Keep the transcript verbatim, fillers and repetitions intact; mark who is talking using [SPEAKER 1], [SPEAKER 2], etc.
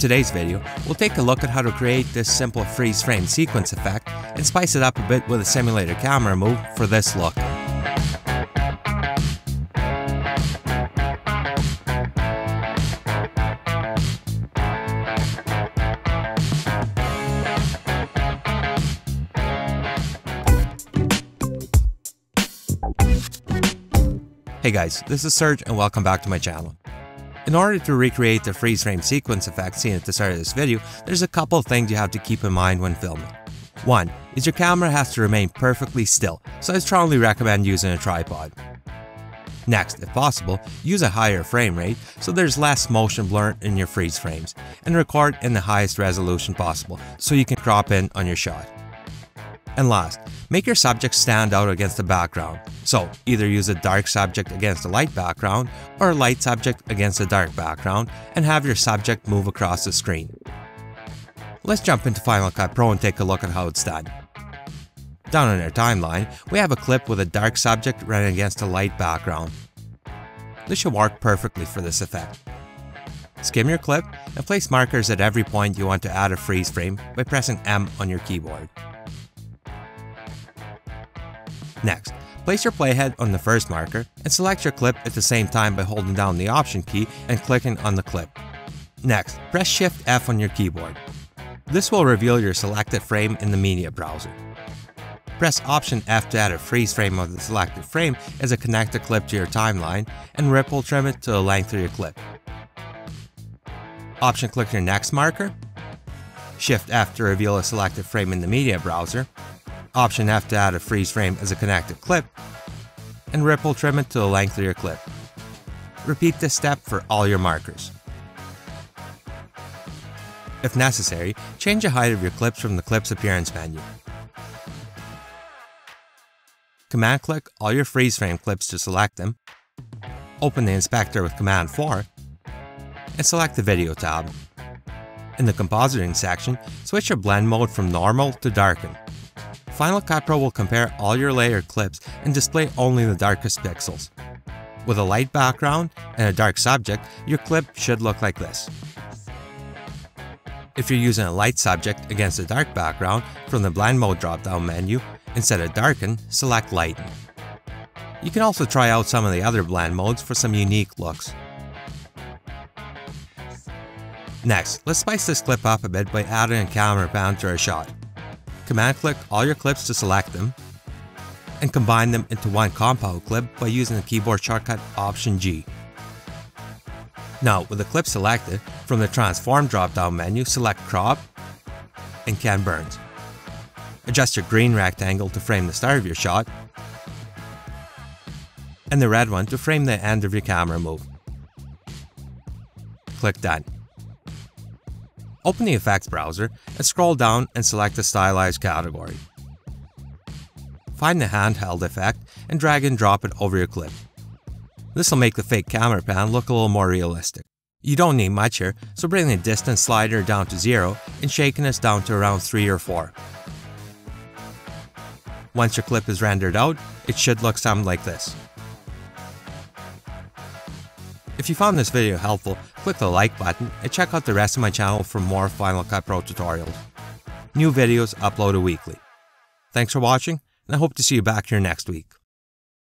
[SPEAKER 1] today's video, we'll take a look at how to create this simple freeze frame sequence effect and spice it up a bit with a simulated camera move for this look. Hey guys, this is Serge and welcome back to my channel. In order to recreate the freeze frame sequence effect seen at the start of this video, there's a couple of things you have to keep in mind when filming. One is your camera has to remain perfectly still, so I strongly recommend using a tripod. Next, if possible, use a higher frame rate so there's less motion blur in your freeze frames, and record in the highest resolution possible so you can crop in on your shot. And last, make your subject stand out against the background. So, either use a dark subject against a light background or a light subject against a dark background and have your subject move across the screen. Let's jump into Final Cut Pro and take a look at how it's done. Down on our timeline, we have a clip with a dark subject running against a light background. This should work perfectly for this effect. Skim your clip and place markers at every point you want to add a freeze frame by pressing M on your keyboard. Next, place your playhead on the first marker and select your clip at the same time by holding down the Option key and clicking on the clip. Next, press Shift F on your keyboard. This will reveal your selected frame in the media browser. Press Option F to add a freeze frame of the selected frame as it connects the clip to your timeline and ripple trim it to the length of your clip. Option click your next marker. Shift F to reveal a selected frame in the media browser. Option F to add a freeze frame as a connected clip, and ripple trim it to the length of your clip. Repeat this step for all your markers. If necessary, change the height of your clips from the Clips Appearance menu. Command click all your freeze frame clips to select them, open the inspector with Command four, and select the Video tab. In the Compositing section, switch your blend mode from Normal to Darken. Final Cut Pro will compare all your layered clips and display only the darkest pixels. With a light background and a dark subject, your clip should look like this. If you're using a light subject against a dark background, from the Blend Mode drop-down menu, instead of Darken, select Lighten. You can also try out some of the other blend modes for some unique looks. Next, let's spice this clip up a bit by adding a camera pan to our shot. Command click all your clips to select them, and combine them into one compound clip by using the keyboard shortcut Option G. Now, with the clip selected, from the Transform drop-down menu, select Crop and Ken Burns. Adjust your green rectangle to frame the start of your shot, and the red one to frame the end of your camera move. Click Done. Open the Effects browser and scroll down and select the Stylized category. Find the handheld effect and drag and drop it over your clip. This will make the fake camera pan look a little more realistic. You don't need much here, so bring the distance slider down to zero and shakiness down to around three or four. Once your clip is rendered out, it should look something like this. If you found this video helpful, click the like button and check out the rest of my channel for more Final Cut Pro tutorials. New videos uploaded weekly. Thanks for watching, and I hope to see you back here next week.